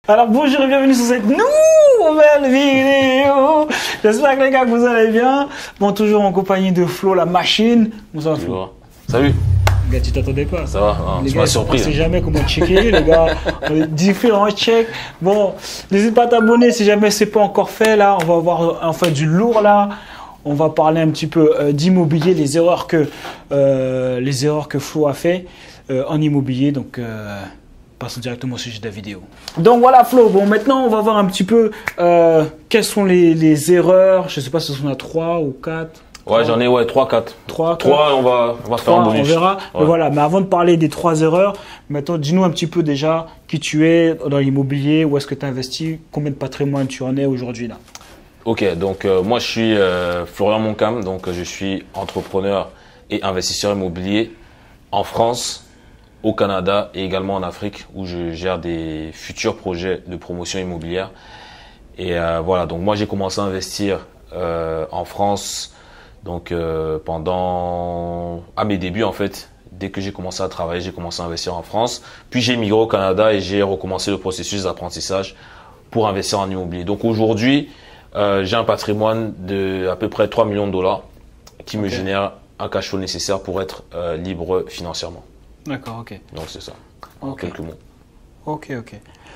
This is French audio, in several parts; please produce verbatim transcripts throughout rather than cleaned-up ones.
Alors bonjour et bienvenue sur cette nouvelle vidéo. J'espère que les gars que vous allez bien. Bon, toujours en compagnie de Flo la machine. Bonsoir Flo. Salut. Les gars, tu t'attendais pas? Ça va, hein, les tu gars, m'as surpris. On sait jamais comment checker les gars. On a différents checks. Bon, n'hésite pas à t'abonner si jamais c'est pas encore fait là. On va voir en fait du lourd là. On va parler un petit peu euh, d'immobilier, les erreurs que euh, les erreurs que Flo a fait euh, en immobilier. Donc euh, passons directement au sujet de la vidéo. Donc voilà Flo, bon maintenant on va voir un petit peu euh, quelles sont les, les erreurs. Je sais pas si ce sont à trois ou quatre. Ouais, j'en ai ouais trois quatre. trois, trois on va on va faire un bonus. On verra. Ouais. Mais voilà, mais avant de parler des trois erreurs, maintenant dis-nous un petit peu déjà qui tu es dans l'immobilier, où est-ce que tu investis, combien de patrimoine tu en es aujourd'hui là. Ok, donc euh, moi je suis euh, Florian Moncam, donc euh, je suis entrepreneur et investisseur immobilier en France, au Canada et également en Afrique où je gère des futurs projets de promotion immobilière. Et euh, voilà, donc moi j'ai commencé à investir euh, en France donc euh, pendant à mes débuts en fait. Dès que j'ai commencé à travailler, j'ai commencé à investir en France. Puis j'ai migré au Canada et j'ai recommencé le processus d'apprentissage pour investir en immobilier. Donc aujourd'hui, Euh, j'ai un patrimoine de à peu près trois millions de dollars qui me okay. génère un cash flow nécessaire pour être euh, libre financièrement. D'accord, ok. Donc c'est ça, en okay. quelques mots. Ok, ok.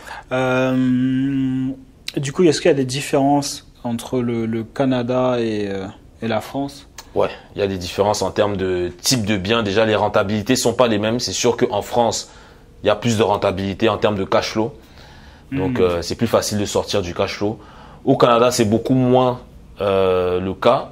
Euh, du coup, est-ce qu'il y a des différences entre le, le Canada et, euh, et la France? Ouais, il y a des différences en termes de type de bien. Déjà, les rentabilités sont pas les mêmes. C'est sûr qu'en France, il y a plus de rentabilité en termes de cash flow. Donc mmh. euh, c'est plus facile de sortir du cash flow. Au Canada, c'est beaucoup moins euh, le cas,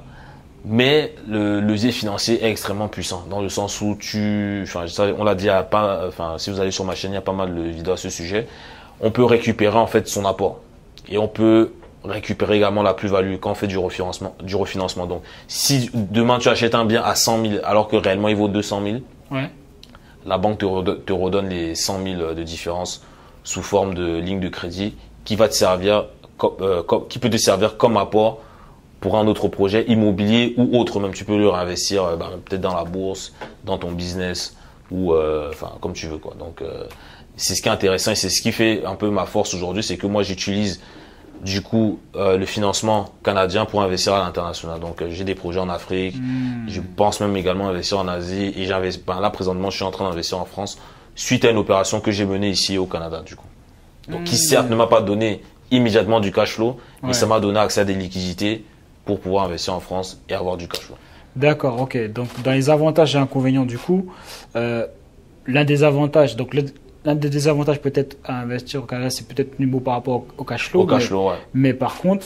mais le levier financier est extrêmement puissant dans le sens où tu, enfin, on l'a dit, à pas, enfin, si vous allez sur ma chaîne, il y a pas mal de vidéos à ce sujet. On peut récupérer en fait son apport et on peut récupérer également la plus-value quand on fait du refinancement, du refinancement. Donc, si demain tu achètes un bien à cent mille alors que réellement il vaut deux cent mille, ouais. la banque te, redonne, te redonne les cent mille de différence sous forme de ligne de crédit qui va te servir Euh, qui peut te servir comme apport pour un autre projet immobilier ou autre. Même tu peux le réinvestir euh, bah, peut-être dans la bourse, dans ton business ou euh, enfin comme tu veux quoi. Donc euh, c'est ce qui est intéressant et c'est ce qui fait un peu ma force aujourd'hui, c'est que moi j'utilise du coup euh, le financement canadien pour investir à l'international. Donc euh, j'ai des projets en Afrique, mmh. je pense même également investir en Asie et j'investis. Ben, là présentement je suis en train d'investir en France suite à une opération que j'ai menée ici au Canada du coup. Donc mmh. qui certes ne m'a pas donné immédiatement du cash flow, mais ouais. ça m'a donné accès à des liquidités pour pouvoir investir en France et avoir du cash flow. D'accord, ok. Donc dans les avantages et inconvénients du coup, euh, l'un des avantages, donc l'un des désavantages peut-être à investir au Canada, c'est peut-être niveau par rapport au cash flow. Au cash mais, flow, ouais. Mais par contre,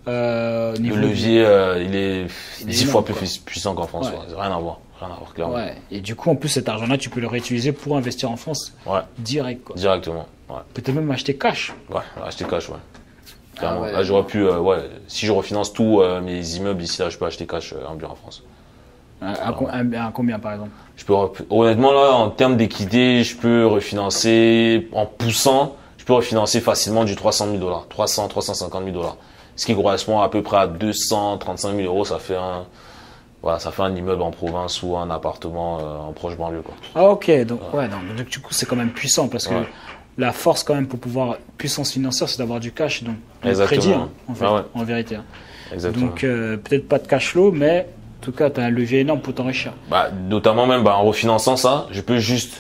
euh, niveau le levier, du... euh, il est dix fois plus quoi. puissant qu'en France. Ouais. Ouais. Rien à voir, rien à voir clairement. Ouais. Et du coup, en plus cet argent-là, tu peux le réutiliser pour investir en France. Ouais. Direct, quoi. Directement. Ouais. Peut-être même acheter cash. Ouais, acheter cash, ouais. Ah ouais. Là, j'aurais pu, euh, ouais, si je refinance tous euh, mes immeubles ici, là, je peux acheter cash euh, un bien en France. À, à, à, à combien par exemple? Je peux, honnêtement, là, en termes d'équité, je peux refinancer, en poussant, je peux refinancer facilement du trois cent mille dollars, trois cents, trois cent cinquante mille dollars. Ce qui correspond à peu près à deux cent trente-cinq mille euros, ça fait un, voilà, ça fait un immeuble en province ou un appartement euh, en proche banlieue, quoi. Ah, ok, donc, ouais, donc, donc du coup, c'est quand même puissant parce que. Ouais. La force quand même pour pouvoir puissance financière, c'est d'avoir du cash, donc du crédit hein, en, fait, ah ouais. en vérité. Hein. Exactement. Donc euh, peut-être pas de cash flow, mais en tout cas tu as un levier énorme pour t'enrichir. Bah, notamment même bah, en refinançant ça, je peux juste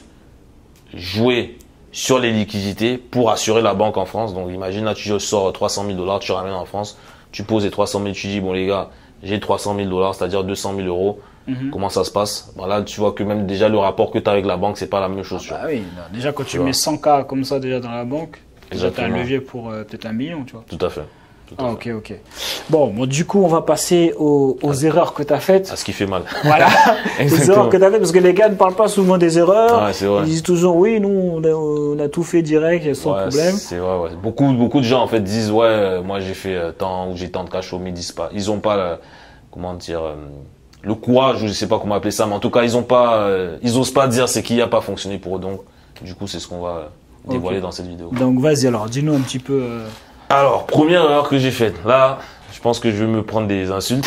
jouer sur les liquidités pour assurer la banque en France. Donc imagine là tu sors trois cent mille dollars, tu ramènes en France, tu poses les trois cent mille, tu dis bon les gars, j'ai trois cent mille dollars, c'est-à-dire deux cent mille euros. Mm-hmm. Comment ça se passe? Bon, là, tu vois que même déjà le rapport que tu as avec la banque, c'est pas la même chose. Ah bah oui, non. Déjà quand tu, tu mets cent K comme ça déjà dans la banque, tu as un levier pour euh, peut-être un million, tu vois. Tout à fait. Tout à ah, fait. ok, ok. Bon, bon, du coup, on va passer aux, aux ah, erreurs que tu as faites. À ce qui fait mal. Voilà, les erreurs que tu as faites, parce que les gars ne parlent pas souvent des erreurs. Ouais, c'est vrai. Ils disent toujours oui, nous, on a, on a tout fait direct, sans ouais, problème. C'est vrai, ouais. Beaucoup, beaucoup de gens en fait disent ouais, euh, moi j'ai fait euh, tant ou j'ai tant de cash flow, mais ils disent pas. Ils ont pas, le, comment dire. Euh, le courage, je sais pas comment appeler ça, mais en tout cas, ils ont pas, euh, ils osent pas dire ce qui a pas fonctionné pour eux. Donc, du coup, c'est ce qu'on va euh, dévoiler okay. dans cette vidéo. Donc, vas-y alors, dis-nous un petit peu. Euh... Alors, première erreur que j'ai faite. Là, je pense que je vais me prendre des insultes.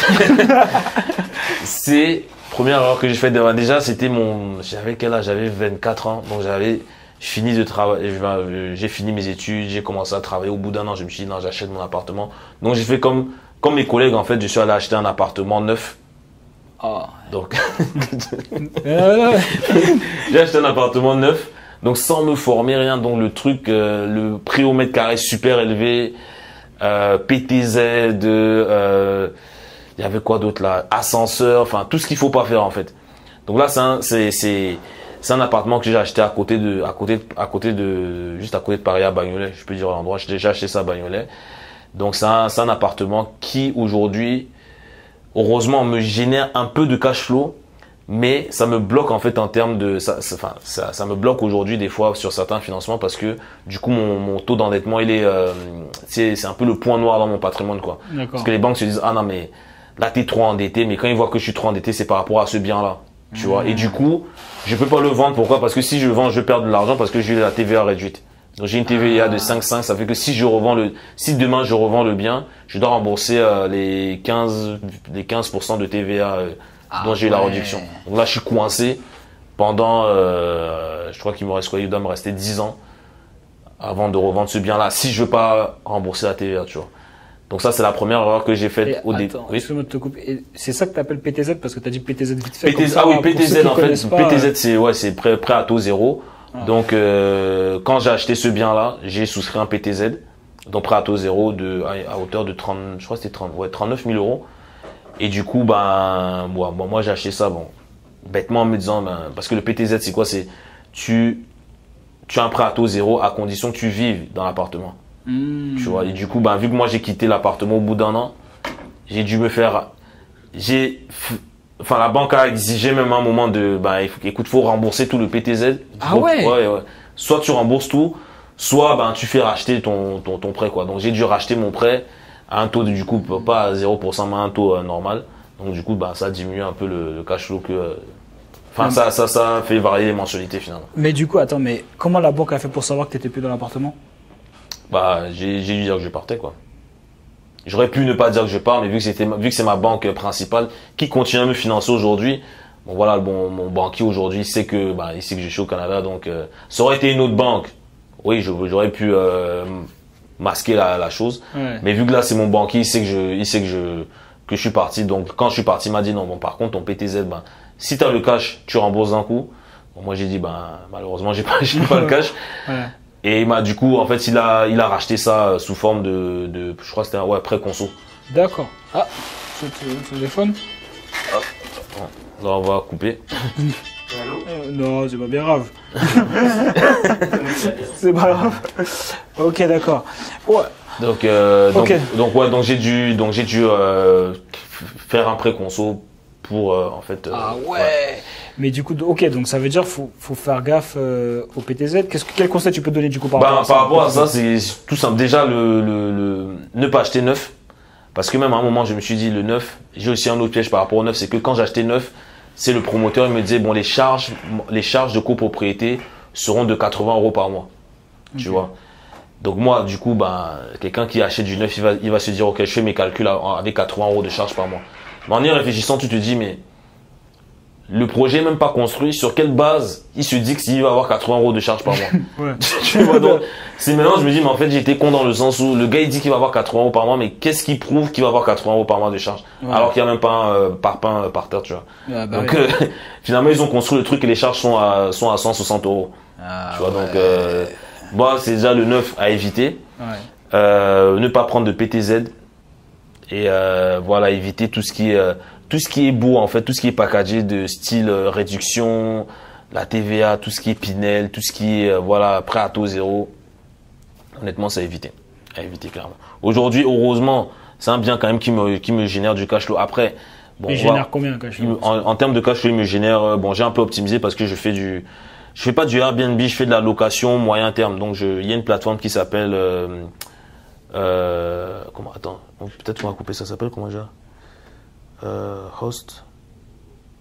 C'est première erreur que j'ai faite. Déjà, c'était mon, j'avais quel âge? J'avais vingt-quatre ans, donc j'avais, je finis de travailler, j'ai fini mes études, j'ai commencé à travailler. Au bout d'un an, je me suis dit non, j'achète mon appartement. Donc j'ai fait comme comme mes collègues en fait, je suis allé acheter un appartement neuf. Oh. Donc j'ai acheté un appartement neuf. Donc sans me former rien, donc le truc, euh, le prix au mètre carré super élevé, euh, P T Z, euh, il y avait quoi d'autre là, ascenseur, enfin tout ce qu'il faut pas faire en fait. Donc là c'est un, c'est c'est c'est un appartement que j'ai acheté à côté de à côté à côté de juste à côté de Paris à Bagnolet, je peux dire l'endroit, j'ai déjà acheté ça à Bagnolet. Donc c'est un c'est un appartement qui aujourd'hui heureusement me génère un peu de cash flow. Mais ça me bloque en fait en termes de ça, ça, enfin, ça, ça me bloque aujourd'hui des fois sur certains financements parce que du coup mon, mon taux d'endettement il est euh, c'est c'est un peu le point noir dans mon patrimoine quoi. Parce que les banques se disent ah non mais là t'es trop endetté, mais quand ils voient que je suis trop endetté c'est par rapport à ce bien là, tu mmh. vois. Et du coup je peux pas le vendre, pourquoi? Parce que si je le vends je perds de l'argent parce que j'ai la T V A réduite. Donc j'ai une T V A ah. de cinq virgule cinq, ça fait que si je revends le si demain je revends le bien, je dois rembourser euh, les quinze les quinze pour cent de T V A. Euh, Ah, dont j'ai eu ouais. la réduction. Donc là, je suis coincé pendant, euh, je crois qu'il me reste quoi, il doit me rester dix ans avant de revendre ce bien-là, si je veux pas rembourser la T V A, tu vois. Donc ça, c'est la première erreur que j'ai faite au début. Oui. C'est ça que tu appelles P T Z parce que tu as dit P T Z vite fait. P T Z, ça, ah oui, P T Z en fait. Pas, P T Z, c'est ouais, c'est prêt, prêt à taux zéro. Ah. Donc euh, quand j'ai acheté ce bien-là, j'ai souscrit un P T Z, donc prêt à taux zéro de à, à hauteur de trente, je crois que c'était trente, ouais, trente-neuf mille euros. Et du coup, ben, moi, bon, moi j'ai acheté ça, bon, bêtement en me disant, ben, parce que le P T Z, c'est quoi? C'est tu, tu as un prêt à taux zéro à condition que tu vives dans l'appartement. Mmh. Tu vois. Et du coup, ben, vu que moi j'ai quitté l'appartement au bout d'un an, j'ai dû me faire, j'ai, enfin, la banque a exigé même un moment de, ben, écoute, faut rembourser tout le P T Z. Ah ouais? Ouais, ouais. Soit tu rembourses tout, soit ben tu fais racheter ton, ton, ton prêt, quoi. Donc j'ai dû racheter mon prêt à un taux de, du coup pas à zéro pour cent mais à un taux euh, normal. Donc du coup bah ça diminue un peu le, le cash flow que enfin euh, ça ça ça fait varier les mensualités finalement. Mais du coup attends, mais comment la banque a fait pour savoir que tu étais plus dans l'appartement? Bah j'ai j'ai dû dire que je partais quoi. J'aurais pu ne pas dire que je pars, mais vu que c'était vu que c'est ma banque principale qui continue à me financer aujourd'hui, bon voilà, bon mon banquier aujourd'hui sait que bah il sait que je suis au Canada, donc euh, ça aurait été une autre banque. Oui, j'aurais pu euh, masquer la, la chose, ouais. Mais vu que là c'est mon banquier, il sait que je, il sait que je, que je suis parti. Donc quand je suis parti, il m'a dit non. Bon, par contre ton P T Z, ben si t'as le cash, tu rembourses d'un coup. Bon, moi j'ai dit ben malheureusement j'ai pas, j'ai pas le cash. Ouais. Et il m'a du coup en fait il a, il a racheté ça sous forme de, de je crois que c'était un ouais prêt conso. D'accord. Ah, c'est le téléphone. Hop. Là on va couper. Euh, non, c'est pas bien grave. C'est pas grave. Ok, d'accord. Ouais. Donc, euh, donc, okay. donc, ouais, donc j'ai dû, donc j'ai dû euh, faire un prêt conso pour euh, en fait. Euh, ah ouais. ouais. Mais du coup, ok, donc ça veut dire faut faut faire gaffe euh, au P T Z. Qu'est-ce que quel conseil tu peux donner du coup par bah, rapport à ça? Par rapport à ça, c'est tout simple. Déjà le, le, le ne pas acheter neuf, parce que même à un moment je me suis dit le neuf. J'ai aussi un autre piège par rapport au neuf, c'est que quand j'ai acheté neuf, c'est le promoteur, il me disait bon les charges, les charges de copropriété seront de quatre-vingts euros par mois, okay. Tu vois. Donc moi du coup ben quelqu'un qui achète du neuf, il va, il va se dire ok je fais mes calculs avec quatre-vingts euros de charges par mois. Mais en y réfléchissant tu te dis mais le projet n'est même pas construit, sur quelle base il se dit qu'il va avoir quatre-vingts euros de charges par mois. Ouais. Tu vois, donc c'est maintenant je me dis mais en fait j'étais con dans le sens où le gars il dit qu'il va avoir quatre-vingts euros par mois, mais qu'est-ce qui prouve qu'il va avoir quatre-vingts euros par mois de charges, ouais. Alors qu'il n'y a même pas un euh, parpaing euh, par terre, tu vois. Ah, bah donc oui. euh, finalement ils ont construit le truc et les charges sont à sont à cent soixante euros. Ah, tu vois, ouais. Donc euh, bon c'est déjà le neuf à éviter. Ouais. Euh, ne pas prendre de P T Z et euh, voilà éviter tout ce qui est euh, tout ce qui est beau en fait, tout ce qui est packagé de style euh, réduction, la T V A, tout ce qui est Pinel, tout ce qui est euh, voilà prêt à taux zéro. Honnêtement, c'est à éviter, à éviter clairement. Aujourd'hui, heureusement, c'est un bien quand même qui me qui me génère du cash flow. Après, bon, il génère combien de cash flow? En, en termes de cash flow, il me génère euh, bon, j'ai un peu optimisé parce que je fais du je fais pas du Airbnb, je fais de la location moyen terme. Donc je il y a une plateforme qui s'appelle euh, euh, comment attends, peut-être qu'on va couper ça s'appelle comment déjà? Euh, host.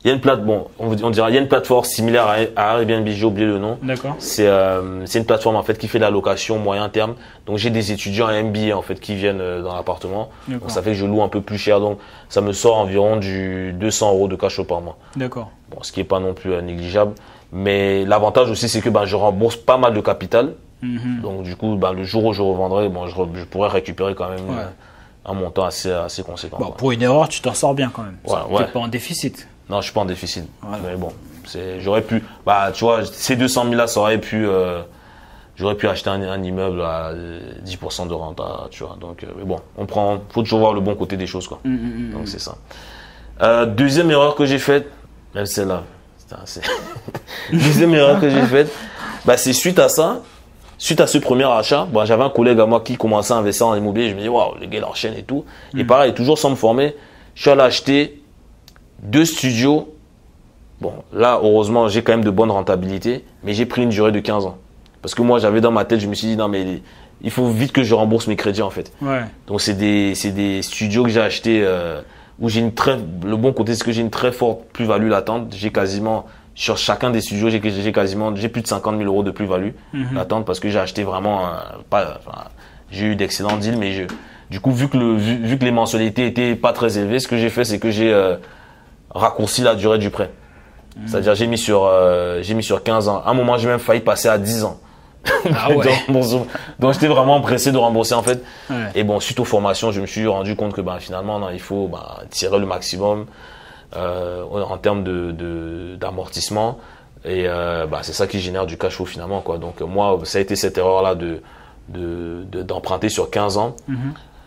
Il y a une plate, bon, on, on dira, il y a une plateforme similaire à, à Airbnb, j'ai oublié le nom. D'accord. C'est euh, c'est une plateforme en fait qui fait de la location moyen terme. Donc j'ai des étudiants à M B A en fait qui viennent euh, dans l'appartement. Donc ça fait que je loue un peu plus cher. Donc ça me sort environ du deux cents euros de cash flow par mois. D'accord. Bon, ce qui est pas non plus euh, négligeable. Mais l'avantage aussi c'est que bah, je rembourse pas mal de capital. Mm-hmm. Donc du coup, bah, le jour où je revendrai, bon, je, re, je pourrais récupérer quand même Ouais. euh, un montant assez assez conséquent. Bon, pour une erreur, tu t'en sors bien quand même. Ouais, Tu ouais. n'es pas en déficit. Non, je suis pas en déficit. Voilà. Mais bon, c'est, j'aurais pu, bah, tu vois, ces deux cent mille là, ça aurait pu, euh, j'aurais pu acheter un, un immeuble à dix pour cent de rente, à, tu vois. Donc, euh, mais bon, on prend, faut toujours voir le bon côté des choses, quoi. Mm, mm, Donc, mm. c'est ça. Euh, deuxième erreur que j'ai faite, même celle-là, putain, c'est, deuxième erreur que j'ai faite, bah, c'est suite à ça, suite à ce premier achat, bon, j'avais un collègue à moi qui commençait à investir en immobilier, je me dis, waouh, les gars, ils enchaînent et tout. Mm. Et pareil, toujours sans me former, je suis allé acheter deux studios. Bon, là, heureusement, j'ai quand même de bonnes rentabilités, mais j'ai pris une durée de quinze ans. Parce que moi, j'avais dans ma tête, je me suis dit, non, mais il faut vite que je rembourse mes crédits, en fait. Ouais. Donc, c'est des, c'est des studios que j'ai achetés euh, où j'ai une très, le bon côté, c'est que j'ai une très forte plus-value latente. J'ai quasiment, sur chacun des studios, j'ai, j'ai quasiment, j'ai plus de cinquante mille euros de plus-value Mm-hmm. latente parce que j'ai acheté vraiment, euh, pas, enfin, j'ai eu d'excellents deals, mais je, du coup, vu que le, vu, vu que les mensualités étaient pas très élevées, ce que j'ai fait, c'est que j'ai, euh, raccourci la durée du prêt. Mmh. C'est-à-dire j'ai mis sur euh, j'ai mis sur quinze ans. À un moment, j'ai même failli passer à dix ans. Ah ouais. donc, donc j'étais vraiment pressé de rembourser en fait. Ouais. Et bon, suite aux formations, je me suis rendu compte que bah, finalement, non, il faut bah, tirer le maximum euh, en termes de, de d'amortissement. Et euh, bah, c'est ça qui génère du cash flow finalement, quoi. Donc moi, ça a été cette erreur-là de, de, de d'emprunter sur quinze ans. Mmh.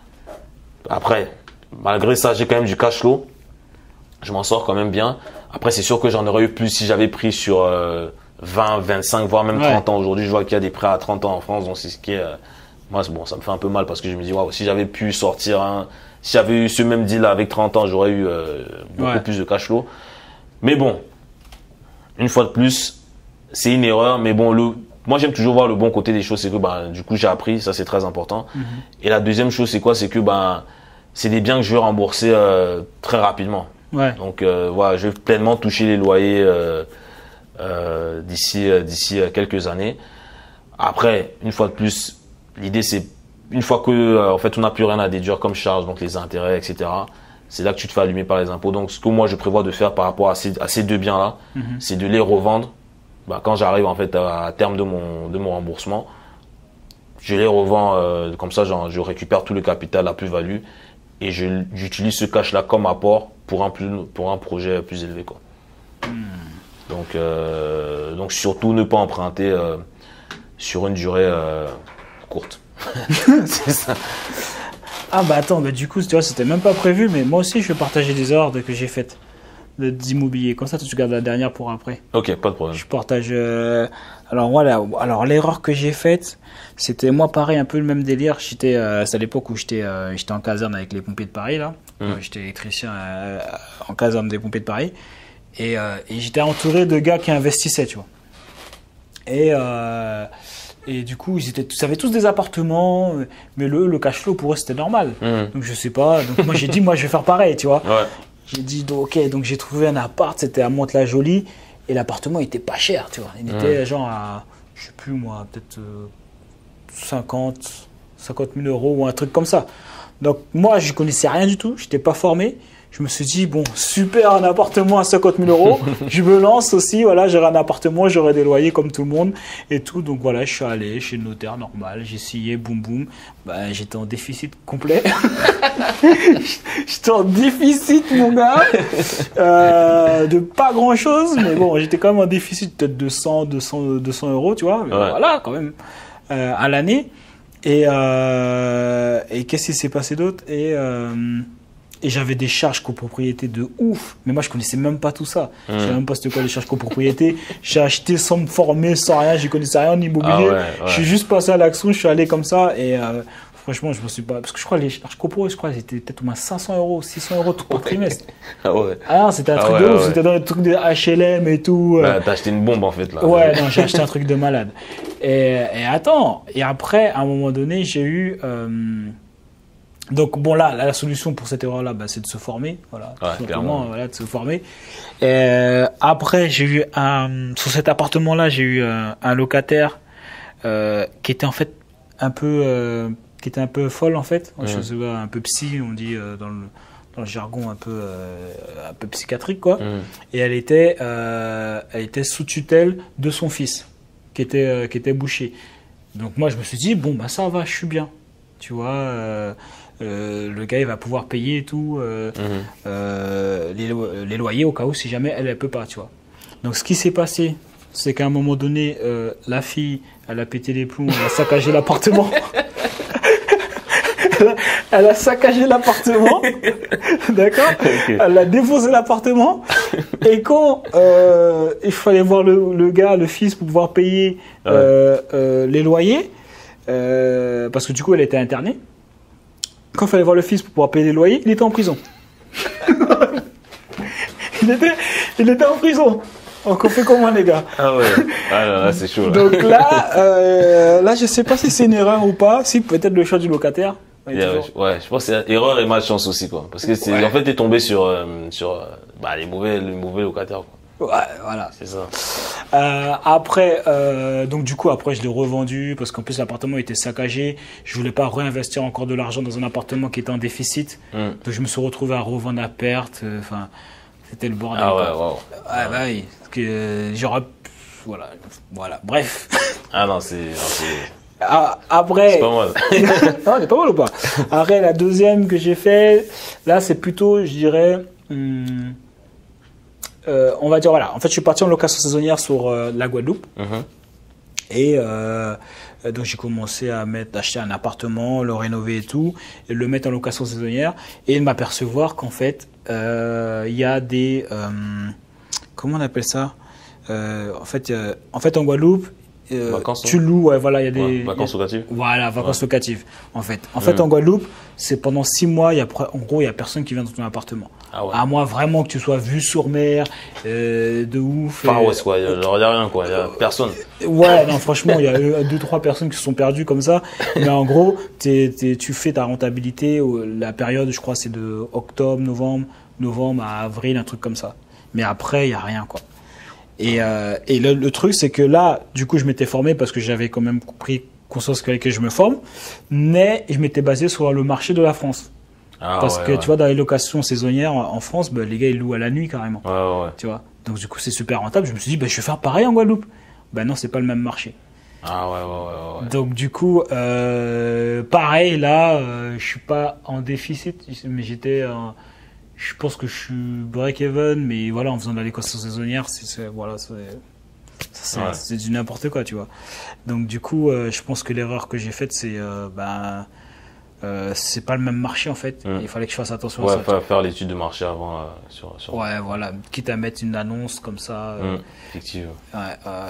Après, malgré ça, j'ai quand même du cash flow. Je m'en sors quand même bien. Après, c'est sûr que j'en aurais eu plus si j'avais pris sur euh, vingt, vingt-cinq, voire même trente ouais. ans. Aujourd'hui, je vois qu'il y a des prêts à trente ans en France. Donc, c'est ce qui est. Euh, moi, bon, ça me fait un peu mal parce que je me dis, waouh, si j'avais pu sortir, un, si j'avais eu ce même deal avec trente ans, j'aurais eu euh, beaucoup ouais. plus de cash flow. Mais bon, une fois de plus, c'est une erreur. Mais bon, le, moi, j'aime toujours voir le bon côté des choses. C'est que, bah, du coup, j'ai appris. Ça, c'est très important. Mm-hmm. Et la deuxième chose, c'est quoi? C'est que, bah, c'est des biens que je veux rembourser euh, très rapidement. Ouais. Donc euh, voilà, je vais pleinement toucher les loyers euh, euh, d'ici euh, d'ici quelques années. Après, une fois de plus, l'idée c'est une fois que euh, en fait on n'a plus rien à déduire comme charge, donc les intérêts, et cetera. C'est là que tu te fais allumer par les impôts. Donc ce que moi je prévois de faire par rapport à ces, à ces deux biens là, mm-hmm. c'est de les revendre. Bah, quand j'arrive en fait à, à terme de mon de mon remboursement, je les revends euh, comme ça, genre, je récupère tout le capital, la plus-value. Et je, j'utilise ce cash-là comme apport pour un, plus, pour un projet plus élevé, quoi. Mm. Donc, euh, donc, surtout ne pas emprunter euh, sur une durée euh, courte. C'est ça. Ah bah attends, bah du coup, tu vois, c'était même pas prévu, mais moi aussi, je vais partager des erreurs que j'ai faites d'immobilier. Comme ça, tu gardes la dernière pour après. Ok, pas de problème. Je partage. Euh, alors voilà. Alors l'erreur que j'ai faite, c'était moi pareil, un peu le même délire. J'étais, euh, c'est à l'époque où j'étais, euh, j'étais en caserne avec les pompiers de Paris là. Mmh. Euh, j'étais électricien euh, en caserne des pompiers de Paris, et, euh, et j'étais entouré de gars qui investissaient, tu vois. Et euh, et du coup, ils étaient, ils avaient tous des appartements, mais le le cash flow pour eux c'était normal. Mmh. Donc je sais pas. Donc moi j'ai dit, moi je vais faire pareil, tu vois. Ouais. J'ai dit, ok, donc j'ai trouvé un appart, c'était à Mantes-la-Jolie, et l'appartement était pas cher, tu vois. Il était mmh. genre à, je sais plus moi, peut-être euh, cinquante mille euros ou un truc comme ça. Donc moi, je connaissais rien du tout, je n'étais pas formé. Je me suis dit, bon, super, un appartement à cinquante mille euros. Je me lance aussi, voilà, j'aurai un appartement, j'aurai des loyers comme tout le monde et tout. Donc voilà, je suis allé chez le notaire normal, j'ai essayé, boum boum. Ben, j'étais en déficit complet. J'étais en déficit, mon gars. Euh, de pas grand chose, mais bon, j'étais quand même en déficit, peut-être de cent, deux cents, deux cents euros, tu vois. Mais ouais. Voilà, quand même, euh, à l'année. Et, euh, et qu'est-ce qui s'est passé d'autre? Et. Euh, Et j'avais des charges copropriété de ouf. Mais moi, je connaissais même pas tout ça. Mmh. Je savais même pas c'était quoi les charges copropriété. J'ai acheté sans me former, sans rien. Je connaissais rien en immobilier. Ah ouais, ouais. Je suis juste passé à l'action. Je suis allé comme ça. Et euh, franchement, je me suis pas. Parce que je crois les charges copro, je crois, c'était peut-être au moins cinq cents euros, six cents euros par trimestre. Ah ouais. Ah non, c'était un truc ah ouais, de ouf. Ouais. C'était dans le truc de H L M et tout. Bah, t'as acheté une bombe en fait là. Ouais, non, j'ai acheté un truc de malade. Et, et attends. Et après, à un moment donné, j'ai eu. Euh, Donc bon là, la solution pour cette erreur-là, bah, c'est de se former, voilà, Ouais, tout clairement. simplement, voilà, de se former. Et après, j'ai eu un, sur cet appartement-là, j'ai eu un, un locataire euh, qui était en fait un peu, euh, qui était un peu folle en fait, Mmh. je sais pas, un peu psy, on dit euh, dans le dans le jargon un peu euh, un peu psychiatrique quoi. Mmh. Et elle était, euh, elle était sous tutelle de son fils, qui était euh, qui était boucher. Donc moi, je me suis dit bon bah ça va, je suis bien, tu vois. Euh, Euh, le gars il va pouvoir payer et tout euh, Mmh. euh, les, lo- les loyers au cas où si jamais elle elle peut pas, tu vois. Donc ce qui s'est passé, c'est qu'à un moment donné euh, la fille elle a pété les plombs, elle a saccagé l'appartement. elle, a, elle a saccagé l'appartement, d'accord. Ok. Elle a défoncé l'appartement et quand euh, il fallait voir le, le gars, le fils pour pouvoir payer euh, euh, les loyers euh, parce que du coup elle était internée. Quand il fallait voir le fils pour pouvoir payer les loyers, il était en prison. il, était, il était en prison. Donc on fait comment les gars? Ah ouais, ah là, là c'est chaud là. Donc là, euh, là je sais pas si c'est une erreur ou pas, si peut-être le choix du locataire. Ouais, Yeah, toujours. ouais, ouais, je pense que c'est erreur et malchance aussi quoi. Parce que c'est Ouais. en fait t'es tombé sur euh, sur euh, bah, les mauvais les mauvais locataires quoi. Ouais, voilà. C'est ça. Euh, après, euh, donc du coup, après, je l'ai revendu parce qu'en plus l'appartement était saccagé. Je voulais pas réinvestir encore de l'argent dans un appartement qui était en déficit. Mm. Donc je me suis retrouvé à revendre à perte. Enfin, c'était le bordel. Ah quoi. ouais, waouh. Ouais, bah oui. Parce que euh, j'aurais. Voilà. Voilà. Bref. Ah non, c'est non, c'est Ah, après. c'est pas mal. Non, c'est pas mal ou pas? Après, la deuxième que j'ai fait, là, c'est plutôt, je dirais. hum, euh, on va dire, voilà. En fait, je suis parti en location saisonnière sur euh, la Guadeloupe. Mhm. Et euh, donc, j'ai commencé à mettre, acheter un appartement, le rénover et tout, et le mettre en location saisonnière. Et de m'apercevoir qu'en fait, euh, il y a des. euh, comment on appelle ça? Euh, en, fait, euh, en fait, en Guadeloupe, euh, Vacances, tu loues, ouais, voilà, il y a des. Ouais, vacances il y a- locatives. Voilà, vacances Ouais. locatives, en fait. En fait, Mhm. en Guadeloupe, c'est pendant six mois, il y a, pre- en gros, il n'y a personne qui vient dans ton appartement. Ah ouais. À moins vraiment que tu sois vue sur mer, euh, de ouf. Far et- West quoi, il y a genre, il y a rien quoi, il y a personne. Ouais, non, franchement, il y a eu deux, trois personnes qui se sont perdues comme ça. Mais en gros, t'es- t'es- tu fais ta rentabilité, au- la période, je crois, c'est de octobre, novembre, novembre à avril, un truc comme ça. Mais après, il n'y a rien, quoi. Et, euh, et le, le truc, c'est que là, du coup, je m'étais formé parce que j'avais quand même pris conscience qu'il fallait que je me forme. Mais je m'étais basé sur le marché de la France. Ah parce ouais, que, ouais. tu vois, dans les locations saisonnières en en France, bah, les gars, ils louent à la nuit carrément. Ouais ouais ouais. Tu vois. Donc, du coup, c'est super rentable. Je me suis dit, bah, je vais faire pareil en Guadeloupe. Ben non, c'est pas le même marché. Ah ouais ouais ouais ouais. ouais. Donc du coup, euh, pareil là, euh, je suis pas en déficit, mais j'étais, en- je pense que je suis break-even, mais voilà, en faisant de la location saisonnière, c'est, c'est- voilà, c'est, c'est, Ouais. c'est du n'importe quoi, tu vois. Donc du coup, euh, je pense que l'erreur que j'ai faite, c'est, euh, ben, euh, c'est pas le même marché en fait. Mm. Il fallait que je fasse attention Ouais, à ça. faire, faire l'étude de marché avant euh, sur sur. tu vois. Ouais, voilà, quitte à mettre une annonce comme ça. euh, Mm, effectivement. ouais,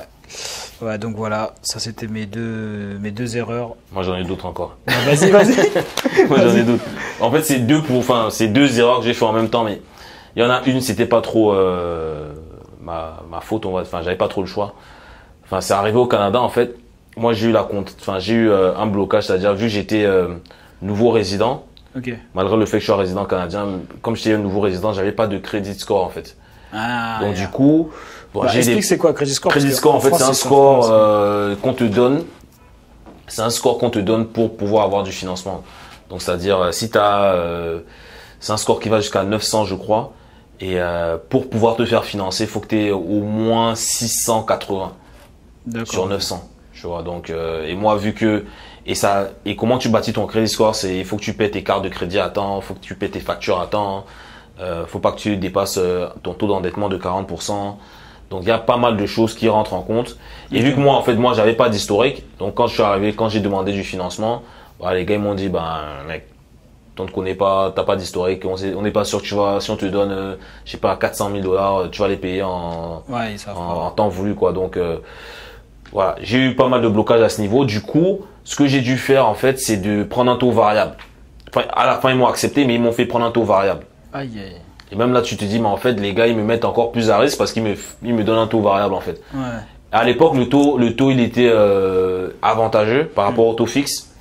ouais. Ouais, donc voilà, ça c'était mes deux, mes deux erreurs. Moi j'en ai d'autres encore. Ah, vas-y, vas-y. Moi j'en Vas-y. ai d'autres. En fait c'est deux pour, enfin c'est deux erreurs que j'ai fait en même temps, mais il y en a une c'était pas trop euh, ma ma faute, on va, enfin j'avais pas trop le choix. Enfin c'est arrivé au Canada en fait. Moi j'ai eu la compte, enfin j'ai eu euh, un blocage, c'est-à-dire vu que j'étais euh, nouveau résident, Ok. malgré le fait que je sois résident canadien, comme j'étais un nouveau résident, j'avais pas de credit score en fait. Ah, Donc yeah. du coup, bon, Bah, j'ai explique des c'est quoi Credit Score? Credit parce score, qu'en en fait, France, c'est un c'est score France. euh, qu'on te donne. C'est un score qu'on te donne pour pouvoir avoir du financement. Donc, c'est-à-dire, euh, si tu as... Euh, c'est un score qui va jusqu'à neuf cents, je crois. Et euh, pour pouvoir te faire financer, il faut que tu aies au moins six cent quatre-vingts D'accord. sur neuf cents. Tu vois, donc, euh, et moi, vu que... Et, ça, et comment tu bâtis ton credit score, c'est il faut que tu paies tes cartes de crédit à temps, il faut que tu paies tes factures à temps. Euh, faut pas que tu dépasses euh, ton taux d'endettement de quarante pour cent. Donc il y a pas mal de choses qui rentrent en compte. Et vu que moi en fait moi j'avais pas d'historique, donc quand je suis arrivé, quand j'ai demandé du financement, bah, les gars ils m'ont dit bah mec, on te connaît pas, t'as pas d'historique, on sait- on n'est pas sûr que tu vas, si on te donne euh, je sais pas quatre cent mille dollars, tu vas les payer en, Ouais, ils savent en, pas. en temps voulu quoi. Donc euh, voilà, j'ai eu pas mal de blocages à ce niveau. Du coup, ce que j'ai dû faire en fait, c'est de prendre un taux variable. Enfin, à la fin ils m'ont accepté, mais ils m'ont fait prendre un taux variable. Aïe, aïe. Et même là, tu te dis, mais en fait, les gars, ils me mettent encore plus à risque parce qu'ils me, ils me donnent un taux variable, en fait. Ouais. À l'époque, le taux, le taux, il était euh, avantageux par rapport au taux fixe.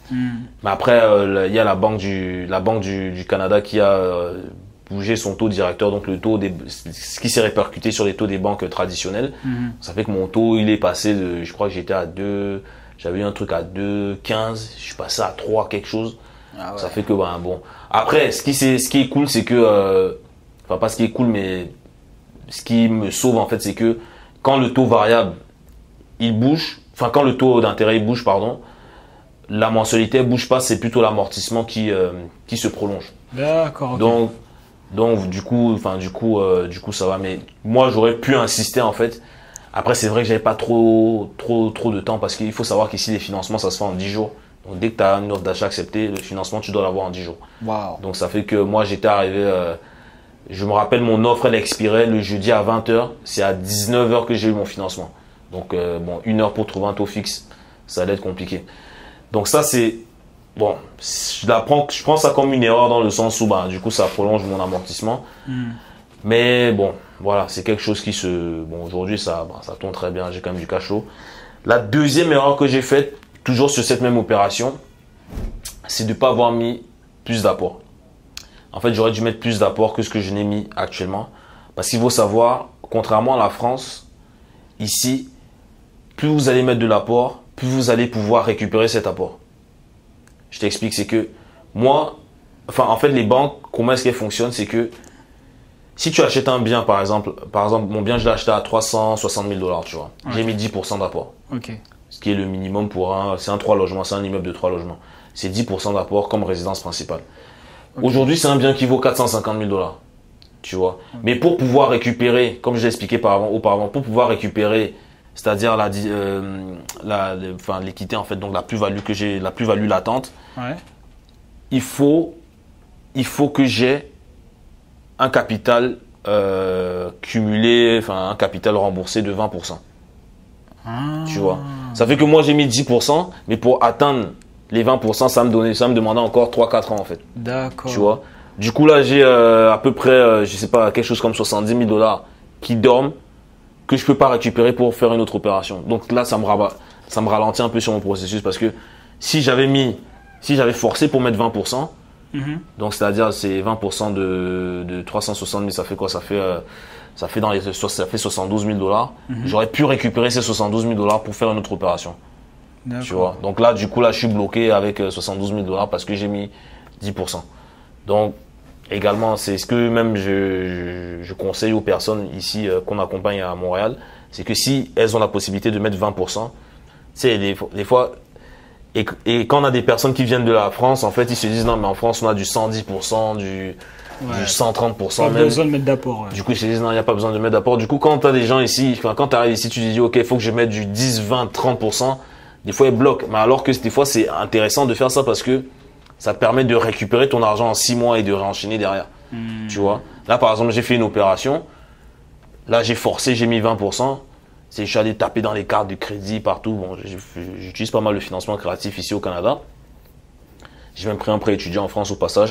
Mm. Mais après, euh, il y a la Banque du, la Banque du, du Canada qui a euh, bougé son taux directeur, donc le taux des, ce qui s'est répercuté sur les taux des banques traditionnelles. Mm. Ça fait que mon taux, il est passé de, je crois que j'étais à deux, j'avais eu un truc à deux quinze, je suis passé à trois quelque chose. Ah ouais. Ça fait que, ben, bon. Après, ce qui, c'est, ce qui est cool, c'est que, euh, enfin, pas ce qui est cool, mais ce qui me sauve, en fait, c'est que quand le taux variable, il bouge, enfin, quand le taux d'intérêt, il bouge, pardon, la mensualité, elle bouge pas, c'est plutôt l'amortissement qui, euh, qui se prolonge. D'accord. Okay. Donc, donc, du coup, enfin, du coup, euh, du coup, ça va. Mais moi, j'aurais pu insister, en fait. Après, c'est vrai que j'avais pas trop, trop, trop de temps parce qu'il faut savoir qu'ici, les financements, ça se fait en dix jours. Donc, dès que tu as une offre d'achat acceptée, le financement, tu dois l'avoir en dix jours. Wow. Donc, ça fait que moi, j'étais arrivé, euh, je me rappelle, mon offre, elle expirait le jeudi à vingt heures. C'est à dix-neuf heures que j'ai eu mon financement. Donc, euh, bon, une heure pour trouver un taux fixe, ça allait être compliqué. Donc, ça, c'est, bon, je la prends, je prends ça comme une erreur dans le sens où, bah, du coup, ça prolonge mon amortissement. Mm. Mais bon, voilà, c'est quelque chose qui se, bon, aujourd'hui, ça, bah, ça tourne très bien, j'ai quand même du cash flow. La deuxième erreur que j'ai faite, toujours sur cette même opération, c'est de ne pas avoir mis plus d'apport. En fait, j'aurais dû mettre plus d'apport que ce que je n'ai mis actuellement. Parce qu'il faut savoir, contrairement à la France, ici, plus vous allez mettre de l'apport, plus vous allez pouvoir récupérer cet apport. Je t'explique, c'est que moi, enfin, en fait, les banques, comment est-ce qu'elles fonctionnent, c'est que si tu achètes un bien, par exemple, par exemple, mon bien, je l'ai acheté à trois cent soixante mille dollars, tu vois. Okay. J'ai mis dix pour cent d'apport. Ok. Ce qui est le minimum pour un, c'est un trois logements, c'est un immeuble de trois logements. C'est dix pour cent d'apport comme résidence principale. Okay. Aujourd'hui, c'est un bien qui vaut quatre cent cinquante mille dollars. Tu vois. Okay. Mais pour pouvoir récupérer, comme je l'ai expliqué auparavant, pour pouvoir récupérer, c'est-à-dire la, euh, la, enfin, l'équité, en fait, donc la plus-value que j'ai, la plus-value latente, ouais. il faut, il faut que j'ai un capital euh, cumulé, enfin, un capital remboursé de vingt pour cent. Ah. Tu vois. Ça fait que moi, j'ai mis dix pour cent, mais pour atteindre les vingt pour cent, ça me donnait, ça me demandait encore trois quatre ans, en fait. D'accord. Tu vois. Du coup, là, j'ai euh, à peu près, euh, je sais pas, quelque chose comme soixante-dix mille dollars qui dorment, que je peux pas récupérer pour faire une autre opération. Donc là, ça me rabat, ça me ralentit un peu sur mon processus parce que si j'avais mis, si j'avais forcé pour mettre vingt pour cent, mm-hmm. donc c'est-à-dire c'est vingt pour cent de, de trois cent soixante mille, ça fait quoi? Ça fait, euh, ça fait dans les, ça fait soixante-douze mille dollars. Mm-hmm. J'aurais pu récupérer ces soixante-douze mille dollars pour faire une autre opération. Tu vois. Donc là, du coup, là, je suis bloqué avec soixante-douze mille dollars parce que j'ai mis dix pour cent. Donc, également, c'est ce que même je, je, je conseille aux personnes ici euh, qu'on accompagne à Montréal, c'est que si elles ont la possibilité de mettre vingt pour cent, tu sais, des, des fois, et, et quand on a des personnes qui viennent de la France, en fait, ils se disent non, mais en France, on a du cent dix pour cent, du, ouais. du cent trente pour cent pas même. besoin de mettre d'apport. Ouais. Du coup, ils se disent non, il n'y a pas besoin de mettre d'apport. Du coup, quand tu as des gens ici, enfin, quand tu arrives ici, tu te dis ok, il faut que je mette du dix, vingt, trente pour cent. Des fois, ils bloquent. Mais alors que des fois, c'est intéressant de faire ça parce que ça te permet de récupérer ton argent en six mois et de réenchaîner derrière. Mmh. Tu vois. Là, par exemple, j'ai fait une opération. Là, j'ai forcé, j'ai mis vingt pour cent. C'est, je suis allé taper dans les cartes de crédit partout. Bon, j'utilise pas mal le financement créatif ici au Canada. J'ai même pris un prêt étudiant en France au passage.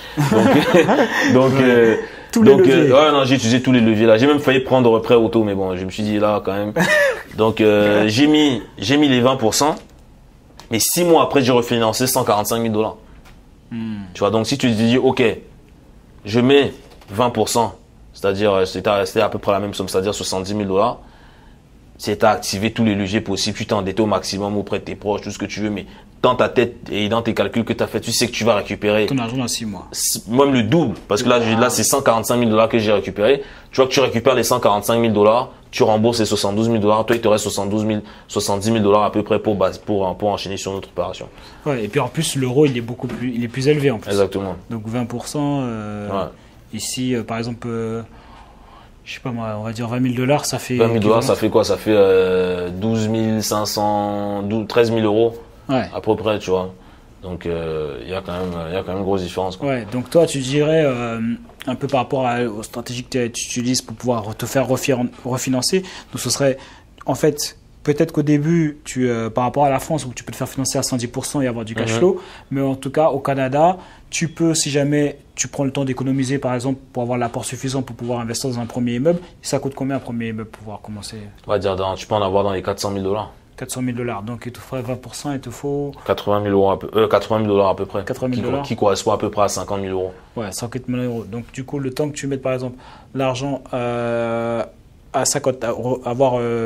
donc, donc, ouais. euh, tous donc, les leviers. Euh, ouais, non, j'ai utilisé tous les leviers là. J'ai même failli prendre prêt auto, mais bon, je me suis dit là quand même. Donc, euh, j'ai mis, j'ai mis les vingt pour cent. Mais six mois après, j'ai refinancé cent quarante-cinq mille dollars. Hmm. Tu vois, donc si tu te dis, ok, je mets vingt pour cent, c'est-à-dire, c'était à peu près la même somme, c'est-à-dire soixante-dix mille dollars. C'est à activer tous les leviers possibles. Tu t'es endetté au maximum auprès de tes proches, tout ce que tu veux, mais dans ta tête et dans tes calculs que tu as fait, tu sais que tu vas récupérer ton argent dans six mois. Même le double. Parce que là, là c'est cent quarante-cinq mille dollars que j'ai récupéré. Tu vois que tu récupères les cent quarante-cinq mille dollars, tu rembourses les soixante-douze mille dollars. Toi, il te reste soixante-douze mille, soixante-dix mille dollars à peu près pour, pour, pour enchaîner sur notre opération. Ouais, et puis en plus, l'euro, il est beaucoup plus, il est plus élevé en plus. Exactement. Donc vingt pour cent, euh, ouais. Ici, euh, par exemple, euh, je sais pas moi, on va dire vingt mille dollars, ça fait. vingt mille dollars, ça fait quoi? Ça fait euh, douze mille cinq cents, treize mille euros. Ouais. À peu près, tu vois. Donc, il euh, y a quand même, il y a quand même une grosse différence, quoi. Ouais. Donc, toi, tu dirais, euh, un peu par rapport à, aux stratégies que tu utilises pour pouvoir te faire refinancer, donc ce serait, en fait, peut-être qu'au début, tu, euh, par rapport à la France, où tu peux te faire financer à cent dix pour cent et avoir du cash flow, mm-hmm. mais en tout cas, au Canada, tu peux, si jamais tu prends le temps d'économiser, par exemple, pour avoir l'apport suffisant pour pouvoir investir dans un premier immeuble, ça coûte combien un premier immeuble pour pouvoir commencer? On va dire, dans, tu peux en avoir dans les quatre cent mille dollars. quatre cent mille dollars. Donc, il te faudrait vingt pour cent, il te faut. quatre-vingt mille euros, à peu, euh, quatre-vingt mille dollars à peu près. quatre-vingt mille qui, dollars. Qui correspond à peu près à cinquante mille euros. Ouais, cinquante mille euros. Donc, du coup, le temps que tu mettes, par exemple, l'argent euh, à cinquante, à avoir euh,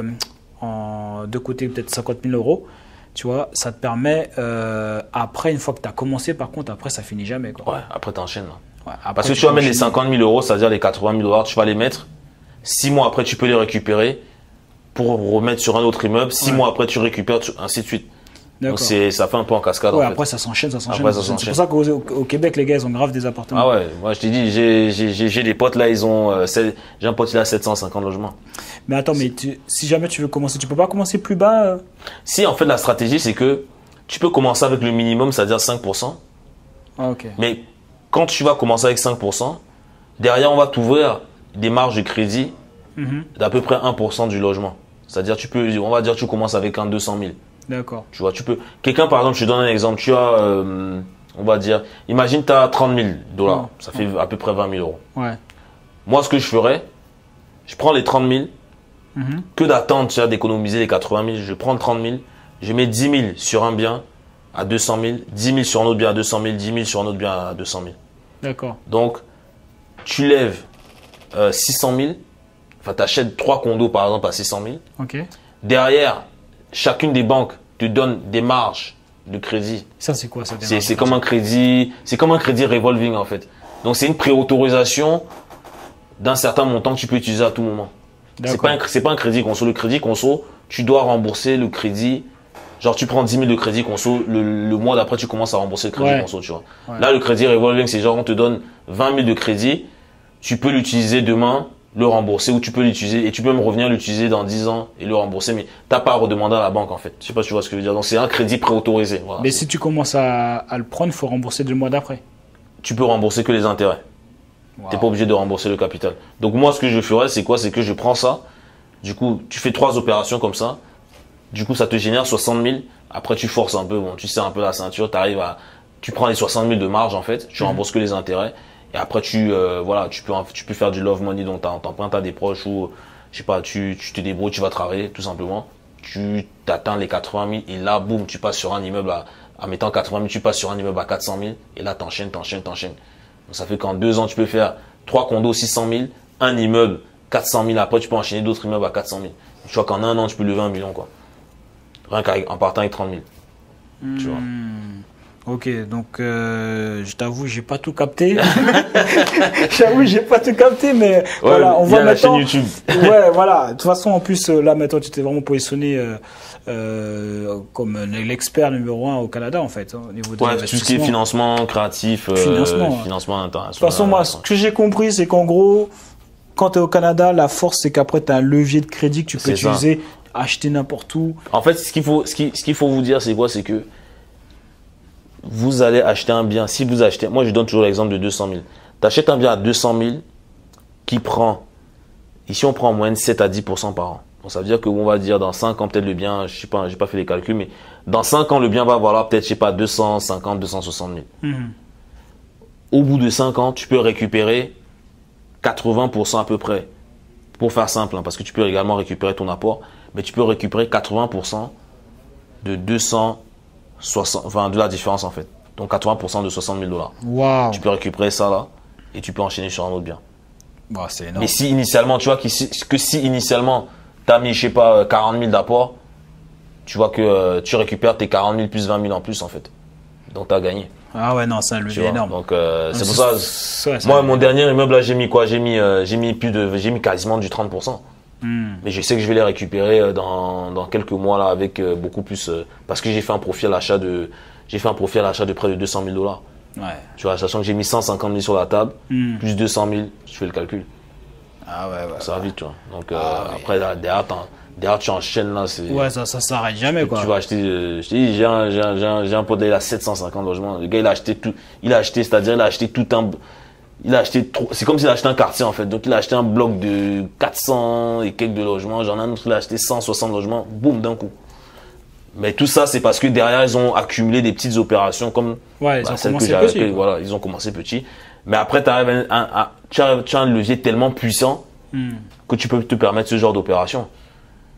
en, de côté peut-être cinquante mille euros, tu vois, ça te permet, euh, après, une fois que tu as commencé, par contre, après, ça finit jamais. Quoi. Ouais, après, tu enchaînes. Ouais, après, Parce que tu tu vas mettre les enchaînes. cinquante mille euros, c'est-à-dire les quatre-vingt mille dollars, tu vas les mettre. Six mois après, tu peux les récupérer pour remettre sur un autre immeuble. Six Ouais. mois après, tu récupères, tu- ainsi de suite. Donc, D'accord. c'est, ça fait un peu en cascade. Ouais, en fait. après, ça s'enchaîne, ça s'enchaîne. Après, ça C'est s'enchaîne. pour ça qu'au au Québec, les gars, ils ont grave des appartements. Ah ouais, moi je t'ai dit, j'ai, j'ai, j'ai, j'ai des potes là, ils ont. euh, sept- j'ai un pote, il a sept cent cinquante logements. Mais attends, mais tu- si jamais tu veux commencer, tu peux pas commencer plus bas euh Si, en fait, la stratégie, c'est que tu peux commencer avec le minimum, c'est-à-dire cinq pour cent. Ah, ok. Mais quand tu vas commencer avec cinq pour cent, derrière, on va t'ouvrir des marges de crédit Mhm. d'à peu près un pour cent du logement. C'est-à-dire, tu peux, on va dire, tu commences avec un deux cent mille. D'accord. Tu vois, tu peux. Quelqu'un, par exemple, je te donne un exemple. Tu as, euh, on va dire, imagine, tu as trente mille dollars. Ouais. Ça fait à peu près vingt mille euros. Ouais. Moi, ce que je ferais, je prends les trente mille, Mhm. que d'attendre, tu vois, d'économiser les quatre-vingt mille. Je prends trente mille, je mets dix mille sur un bien à deux cent mille, dix mille sur un autre bien à deux cent mille, dix mille sur un autre bien à deux cent mille. D'accord. Donc, tu lèves euh, six cent mille. Enfin, tu achètes trois condos, par exemple, à six cent mille. Ok. Derrière, chacune des banques te donne des marges de crédit. Ça, c'est quoi ça C'est démarche c'est comme un crédit, c'est comme un crédit revolving en fait. Donc c'est une préautorisation d'un certain montant que tu peux utiliser à tout moment. C'est D'accord. pas un, c'est pas un crédit conso. Le crédit conso, tu dois rembourser le crédit. Genre tu prends dix mille de crédit conso, le, le mois d'après tu commences à rembourser le crédit Ouais. conso, tu vois. Ouais. Là le crédit revolving, c'est genre on te donne vingt mille de crédit, tu peux l'utiliser demain, le rembourser, ou tu peux l'utiliser et tu peux même revenir l'utiliser dans dix ans et le rembourser, mais t'as pas à redemander à la banque en fait. Je sais pas si tu vois ce que je veux dire. Donc c'est un crédit préautorisé. Voilà. Mais si tu commences à, à le prendre, il faut rembourser le mois d'après. Tu peux rembourser que les intérêts. Wow. T'es pas obligé de rembourser le capital. Donc moi, ce que je ferais, c'est quoi? C'est que je prends ça. Du coup, tu fais trois opérations comme ça. Du coup, ça te génère soixante mille. Après, tu forces un peu. Bon, tu serres un peu la ceinture. T'arrives à, tu prends les soixante mille de marge en fait. Tu Mhm. rembourses que les intérêts. Et après, tu, euh, voilà, tu peux, tu peux faire du love money. Donc, t'empruntes à des proches ou, je sais pas, tu, tu te débrouilles, tu vas travailler, tout simplement. Tu t'atteins les quatre-vingt mille et là, boum, tu passes sur un immeuble à, en mettant quatre-vingt mille, tu passes sur un immeuble à quatre cent mille. Et là, t'enchaînes, t'enchaînes, t'enchaînes. Donc, ça fait qu'en deux ans, tu peux faire trois condos six cent mille, un immeuble quatre cent mille. Après, tu peux enchaîner d'autres immeubles à quatre cent mille. Tu vois qu'en un an, tu peux lever un million, quoi. Rien qu'en partant avec trente mille. Tu vois. Hmm. Ok, donc euh, je t'avoue, j'ai pas tout capté. J'avoue, j'ai pas tout capté, mais voilà, on il y a voit la maintenant. chaîne YouTube. Ouais, voilà. De toute façon, en plus, euh, là maintenant, tu t'es vraiment positionné euh, euh, comme l'expert numéro un au Canada, en fait, hein, au niveau de Ouais, tout ce qui est l'investissement. financement créatif, euh, Financement, ouais. financement international. De toute façon, moi, ce que j'ai compris, c'est qu'en gros, quand tu es au Canada, la force, c'est qu'après, tu as un levier de crédit que tu peux C'est ça. utiliser, acheter n'importe où. En fait, ce qu'il faut, ce qui- ce qu'il faut vous dire, c'est quoi? C'est que vous allez acheter un bien. Si vous achetez, moi je donne toujours l'exemple de deux cent mille. Tu achètes un bien à deux cent mille qui prend, ici on prend en moyenne sept à dix pour cent par an. Donc ça veut dire que on va dire dans cinq ans, peut-être le bien, je sais pas, j'ai pas fait les calculs, mais dans cinq ans, le bien va valoir peut-être, je sais pas, deux cent cinquante, deux cent soixante mille. Mhm. Au bout de cinq ans, tu peux récupérer quatre-vingts pour cent à peu près. Pour faire simple, hein, parce que tu peux également récupérer ton apport, mais tu peux récupérer quatre-vingts pour cent de deux cent soixante, enfin de la différence en fait. Donc quatre-vingts pour cent de soixante mille dollars. Waouh, Tu peux récupérer ça là et tu peux enchaîner sur un autre bien. bah, c'est énorme. Mais si initialement, tu vois que si, que si initialement tu as mis, je sais pas, quarante mille d'apport, tu vois que euh, tu récupères tes quarante mille plus vingt mille en plus en fait. Donc tu as gagné. Ah ouais, non, c'est un Tu levier vois. énorme. Donc euh, c'est pour ça. ça. Ouais, c'est Moi, un mon levier. dernier immeuble là, j'ai mis quoi? J'ai mis, euh, j'ai mis plus de, j'ai mis quasiment du trente pour cent. Hmm. Mais je sais que je vais les récupérer euh, dans, dans quelques mois là avec euh, beaucoup plus euh, parce que j'ai fait un profil à l'achat de, j'ai fait un profil à l'achat de près de deux cent mille dollars. Ouais. Tu vois, sachant que j'ai mis cent cinquante mille sur la table, Hmm. plus deux cent mille, je fais le calcul. Ah ouais, ouais. Ça va vite, tu vois. Donc euh, Ah, oui. après là, derrière, t'en- derrière tu enchaînes là, c'est. Ouais, ça, ça s'arrête jamais, quoi. Tu vas acheter, euh, je te dis, j'ai un, j'ai un, j'ai un, j'ai un pote, il a sept cent cinquante logements. Le gars, il a acheté tout, il a acheté, c'est-à-dire, il a acheté tout un, il a acheté trop, c'est comme s'il a acheté un quartier, en fait. Donc, il a acheté un bloc de quatre cents et quelques de logements. J'en ai un autre, il a acheté cent soixante logements, boum, d'un coup. Mais tout ça, c'est parce que derrière, ils ont accumulé des petites opérations comme, Ouais, ils bah, ont celle que commencé j'avais petit, fait, quoi. voilà, ils ont commencé petit. Mais après, t'arrives à un, un- tu as, tu as un levier tellement puissant Hmm. que tu peux te permettre ce genre d'opération.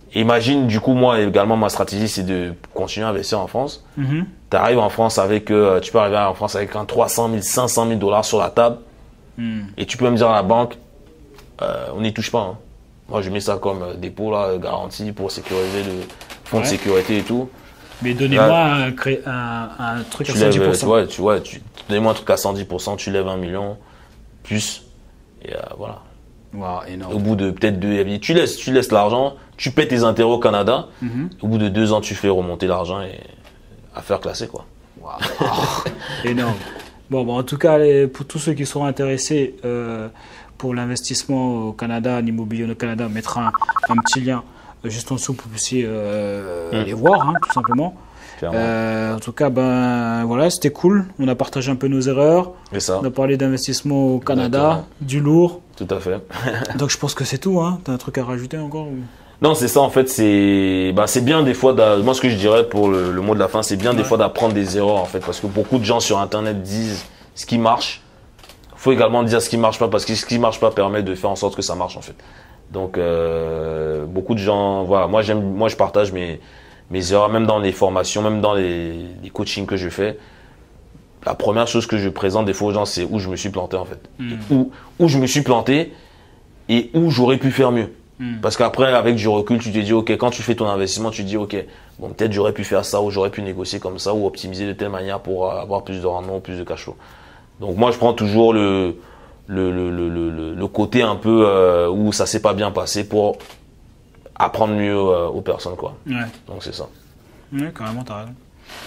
Imagine, du coup, moi également, ma stratégie, c'est de continuer à investir en France. Mm-hmm. Tu arrives en France avec, euh, tu peux arriver en France avec un trois cent mille, cinq cent mille dollars sur la table. Mm. Et tu peux me dire à la banque, euh, on n'y touche pas. Hein. Moi, je mets ça comme euh, dépôt, là, garantie pour sécuriser le fonds ouais. de sécurité et tout. Mais donnez-moi un, un, un truc à cent dix pour cent. Ouais, tu vois, tu, donnez-moi un truc à cent dix pour cent, tu lèves un million, plus. Et euh, voilà. Wow, énorme. Au bout de peut-être deux, tu laisses, tu laisses l'argent, tu paies tes intérêts au Canada. Mm-hmm. Au bout de deux ans, tu fais remonter l'argent et affaire classée, quoi. Wow. Énorme. Bon, bon, en tout cas, les, pour tous ceux qui seront intéressés euh, pour l'investissement au Canada, en immobilier au Canada, on mettra un, un petit lien juste en dessous pour que vous puissiez euh, mm. les voir, hein, tout simplement. Euh, en tout cas, ben voilà, c'était cool. On a partagé un peu nos erreurs. Et ça. On a parlé d'investissement au Canada, du lourd. Tout à fait. Donc je pense que c'est tout. Hein. T'as un truc à rajouter encore ou... Non, c'est ça en fait. C'est bah, c'est bien des fois. Moi, ce que je dirais pour le, le mot de la fin, c'est bien ouais. des fois d'apprendre des erreurs en fait, parce que beaucoup de gens sur Internet disent ce qui marche. Il faut également dire ce qui marche pas, parce que ce qui marche pas permet de faire en sorte que ça marche en fait. Donc euh, beaucoup de gens, voilà. Moi, j'aime, moi, je partage mes mes erreurs, même dans les formations, même dans les, les coachings que je fais. La première chose que je présente des fois aux gens, c'est où je me suis planté en fait. Mm. Où, où je me suis planté et où j'aurais pu faire mieux. Mm. Parce qu'après, avec du recul, tu te dis, ok, quand tu fais ton investissement, tu te dis, ok, bon, peut-être j'aurais pu faire ça ou j'aurais pu négocier comme ça ou optimiser de telle manière pour avoir plus de rendement, plus de cash flow. Donc moi, je prends toujours le, le, le, le, le, le côté un peu euh, où ça s'est pas bien passé pour apprendre mieux euh, aux personnes, quoi. Ouais. Donc c'est ça. Ouais, carrément, t'as raison.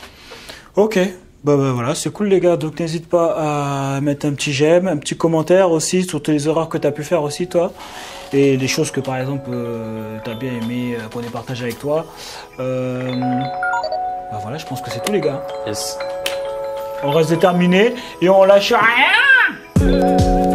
Ok, bah, bah voilà, c'est cool les gars. Donc n'hésite pas à mettre un petit j'aime, un petit commentaire aussi sur toutes les erreurs que tu as pu faire aussi toi. Et les choses que par exemple euh, tu as bien aimé euh, qu'on ait partagé avec toi. Euh, bah voilà, je pense que c'est tout les gars. Yes. On reste déterminé et on lâche rien.